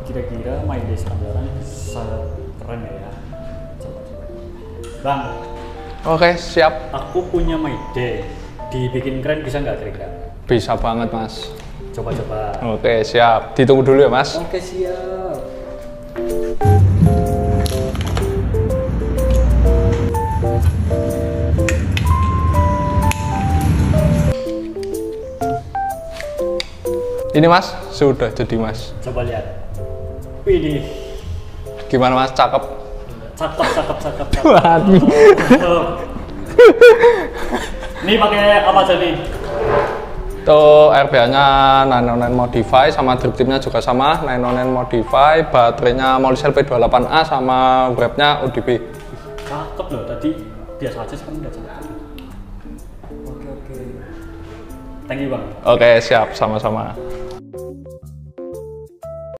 Kira-kira My Day sekarang keren ya. Coba. Bang. Oke, siap. Aku punya My Day. Dibikin keren bisa nggak kira-kira? Bisa banget, Mas. Coba-coba. Oke, siap. Ditunggu dulu ya, Mas. Oke, siap. Ini, Mas, sudah jadi, Mas. Coba lihat. Widih. Gimana, Mas? Cakep? Cakep. Waduh. Ini pakai apa aja nih? Tuh RBA-nya 909 Modify sama drip tip-nya juga sama 909 Modify, baterainya Molicel P28A sama wrap-nya ODB. Cakep loh, tadi biasa aja sekarang udah cakep. Oke. Thank you, Bang. Oke, siap, sama-sama.